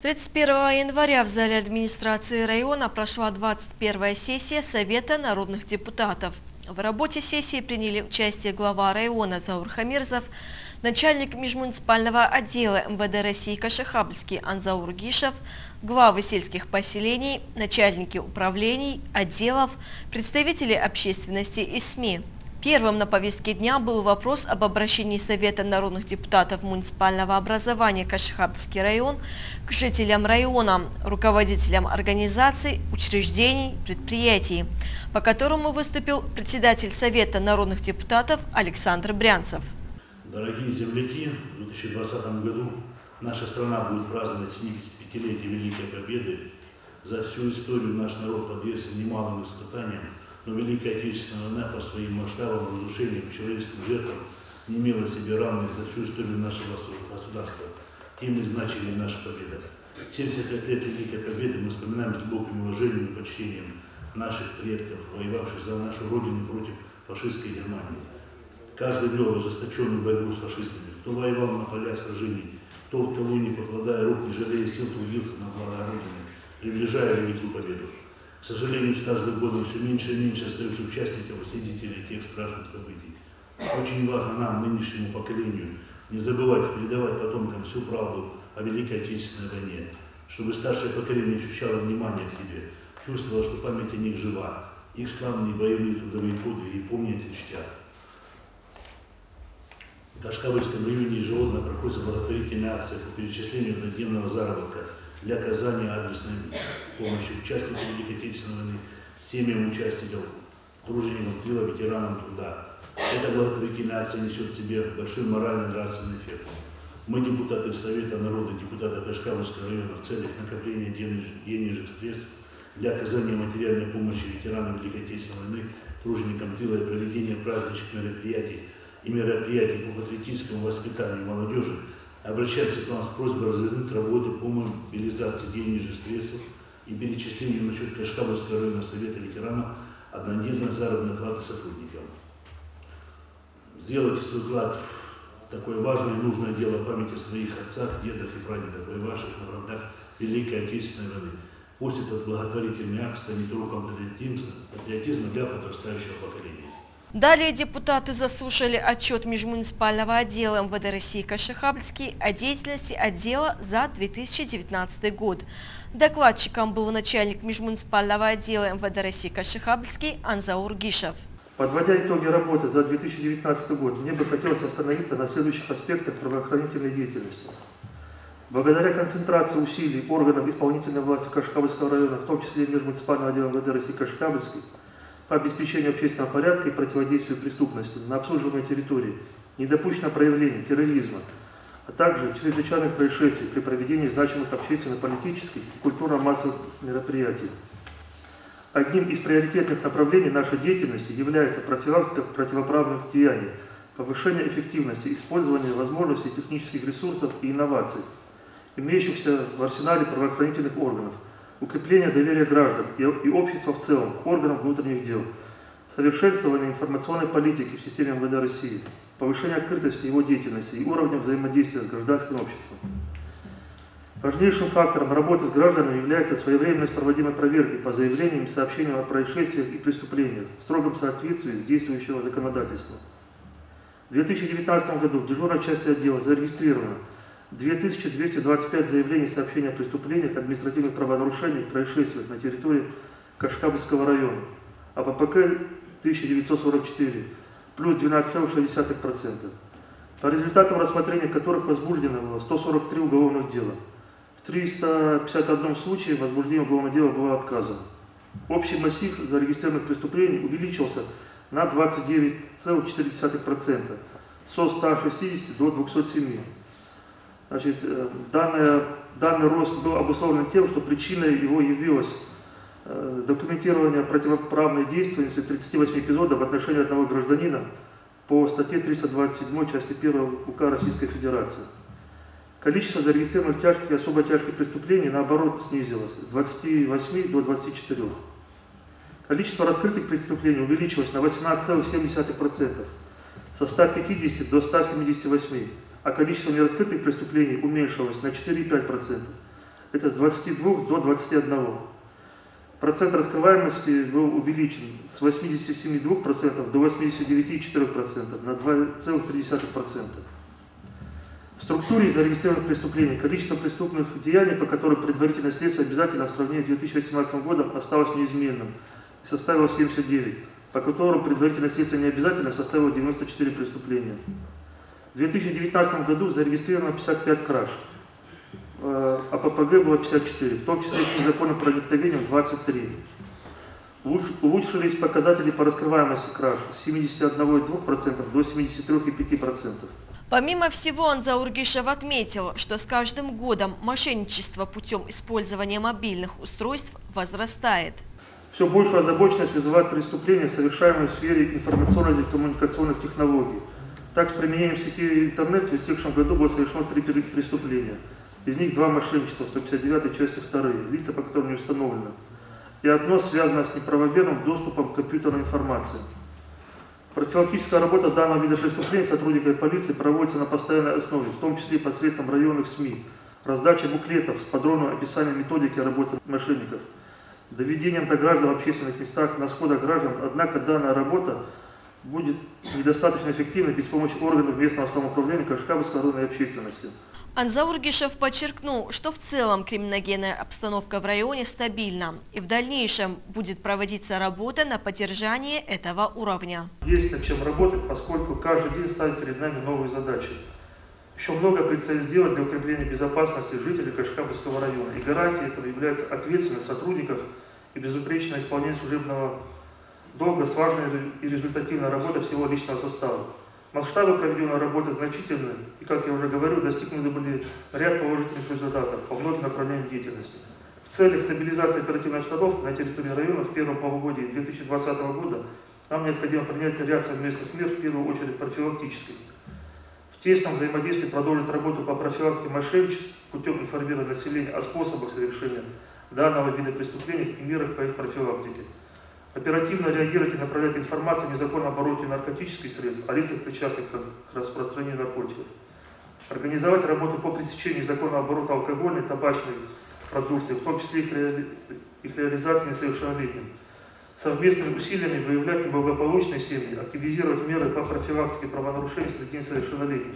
31 января в зале администрации района прошла 21-я сессия Совета народных депутатов. В работе сессии приняли участие глава района Заур Хамирзов, начальник межмуниципального отдела МВД России Кашихабльский Анзаур Гишев, главы сельских поселений, начальники управлений, отделов, представители общественности и СМИ. Первым на повестке дня был вопрос об обращении Совета народных депутатов муниципального образования Кашихабльский район к жителям района, руководителям организаций, учреждений, предприятий, по которому выступил председатель Совета народных депутатов Александр Брянцев. Дорогие земляки, в 2020 году наша страна будет праздновать 75-летие Великой Победы. За всю историю наш народ подвергся немалым испытаниям, но Великая Отечественная война по своим масштабам, разрушениям, человеческим жертвам не имела себе равных за всю историю нашего государства. Тем и значили наша победа. 75 лет Великой Победы мы вспоминаем с глубоким уважением и почтением наших предков, воевавших за нашу Родину против фашистской Германии. Каждый вел ожесточенную борьбу с фашистами, кто воевал на полях сражений, кто в тылу, не покладая рук, не жалея сил, трудился на благо Родины, приближая великую победу. К сожалению, с каждым годом все меньше и меньше остается участников и свидетелей тех страшных событий. Очень важно нам, нынешнему поколению, не забывать передавать потомкам всю правду о Великой Отечественной войне, чтобы старшее поколение ощущало внимание к себе, чувствовало, что память о них жива, их славные боевые трудовые подвиги и помнят и чтят. В Кашихабльском районе ежегодно проходит благотворительная акция по перечислению однодневного заработка для оказания адресной помощи участникам Великой Отечественной войны, семьям участников, труженикам тыла, ветеранам труда. Эта благотворительная акция несет в себе большой моральный и нравственный эффект. Мы, депутаты Совета народа, депутаты Кашихабльского района, в целях накопления денежных средств для оказания материальной помощи ветеранам Великой Отечественной войны, труженикам тыла и проведения праздничных мероприятий и мероприятий по патриотическому воспитанию молодежи, обращаемся к вам с просьбой развернуть работу по мобилизации денежных средств и перечислению на счет Кашихабльского района Совета ветеранов однодневной заработной платы сотрудникам. Сделайте свой вклад в такое важное и нужное дело памяти о своих отцах, дедах и прадедах, воевавших на фронтах Великой Отечественной войны. Пусть этот благотворительный акт станет уроком патриотизма для подрастающего поколения. Далее депутаты заслушали отчет межмуниципального отдела МВД России Кашихабльский о деятельности отдела за 2019 год. Докладчиком был начальник межмуниципального отдела МВД России Кашихабльский Анзаур Гишев. Подводя итоги работы за 2019 год, мне бы хотелось остановиться на следующих аспектах правоохранительной деятельности. Благодаря концентрации усилий органов исполнительной власти Кашихабльского района, в том числе и межмуниципального отдела МВД России Кашихабльский, по обеспечению общественного порядка и противодействию преступности на обслуживаемой территории, не допущено проявления терроризма, а также чрезвычайных происшествий при проведении значимых общественно-политических и культурно-массовых мероприятий. Одним из приоритетных направлений нашей деятельности является профилактика противоправных деяний, повышение эффективности использования возможностей технических ресурсов и инноваций, имеющихся в арсенале правоохранительных органов, укрепление доверия граждан и общества в целом к органам внутренних дел, совершенствование информационной политики в системе МВД России, повышение открытости его деятельности и уровня взаимодействия с гражданским обществом. Важнейшим фактором работы с гражданами является своевременность проводимой проверки по заявлениям и сообщениям о происшествиях и преступлениях в строгом соответствии с действующим законодательством. В 2019 году в дежурной части отдела зарегистрировано 2225 заявлений и сообщений о преступлениях, административных правонарушениях и происшествиях на территории Кашихабльского района, а ППК 1944, плюс 12,6%. По результатам рассмотрения которых возбуждено было 143 уголовных дела. В 351 случае возбуждение уголовного дела было отказано. Общий массив зарегистрированных преступлений увеличился на 29,4%, со 160 до 207. Значит, данный рост был обусловлен тем, что причиной его явилось документирование противоправной деятельности 38 эпизодов в отношении одного гражданина по статье 327 части 1 УК Российской Федерации. Количество зарегистрированных тяжких и особо тяжких преступлений, наоборот, снизилось с 28 до 24. Количество раскрытых преступлений увеличилось на 18,7%, со 150 до 178, а количество нераскрытых преступлений уменьшилось на 4,5%. это с 22 до 21. Процент раскрываемости был увеличен с 87,2% до 89,4% на 2,3%. В структуре зарегистрированных преступлений количество преступных деяний, по которым предварительное следствие обязательно в сравнении с 2018 годом осталось неизменным и составило 79, по которым предварительное следствие не обязательно составило 94 преступления. В 2019 году зарегистрировано 55 краж, а ППГ было 54, в том числе с незаконным проникновением 23. Улучшились показатели по раскрываемости краж с 71,2% до 73,5%. Помимо всего, Анзаур Гишев отметил, что с каждым годом мошенничество путем использования мобильных устройств возрастает. Все большую озабоченность вызывают преступления, совершаемые в сфере информационных и коммуникационных технологий. Так, с применением сети интернет в истекшем году было совершено 3 преступления. Из них 2 мошенничества, 159 части 2, лица по которым не установлено. И одно связано с неправомерным доступом к компьютерной информации. Профилактическая работа данного вида преступлений сотрудниками полиции проводится на постоянной основе, в том числе посредством районных СМИ, раздача буклетов с подробным описанием методики работы мошенников, доведением до граждан в общественных местах, на сходах граждан. Однако данная работа будет недостаточно эффективной без помощи органов местного самоуправления Кашкабельской районной общественности. Анзаур Гишев подчеркнул, что в целом криминогенная обстановка в районе стабильна и в дальнейшем будет проводиться работа на поддержание этого уровня. Есть над чем работать, поскольку каждый день ставит перед нами новые задачи. Еще много предстоит сделать для укрепления безопасности жителей Кашкабельского района. И гарантией этого является ответственность сотрудников и безупречное исполнение служебного долга с важной и результативной работой всего личного состава. Масштабы проведенной работы значительны, и, как я уже говорю, достигнуты были ряд положительных результатов по многим направлениям деятельности. В целях стабилизации оперативной обстановки на территории района в первом полугодии 2020 года нам необходимо принять ряд совместных мер, в первую очередь профилактических. В тесном взаимодействии продолжить работу по профилактике мошенничеств путем информирования населения о способах совершения данного вида преступлений и мерах по их профилактике. Оперативно реагировать и направлять информацию о незаконном обороте наркотических средств, о лицах, причастных к распространению наркотиков. Организовать работу по пресечению незаконного оборота алкогольной и табачной продукции, в том числе их реализации несовершеннолетним. Совместными усилиями выявлять неблагополучные семьи, активизировать меры по профилактике правонарушений среди несовершеннолетних.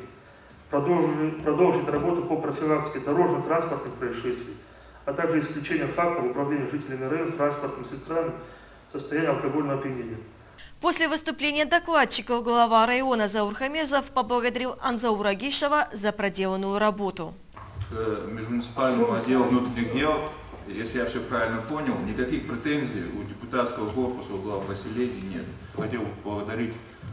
Продолжить работу по профилактике дорожно-транспортных происшествий, а также исключение фактов управления жителями района транспортными средствами в состоянии алкогольного опьянения. После выступления докладчика глава района Заур Хамирзов поблагодарил Анзаура Гишева за проделанную работу. К межмуниципальному отделу внутренних дел, если я все правильно понял, никаких претензий у депутатского корпуса, у глав поселений нет. Хотел поблагодарить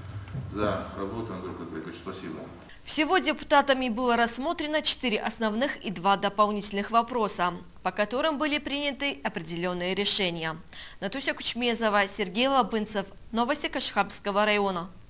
за работу, Анзаур Хамирзович, спасибо. Всего депутатами было рассмотрено 4 основных и 2 дополнительных вопроса, по которым были приняты определенные решения. Натуся Кучмезова, Сергей Лабынцев. Новости Кашкабельского района.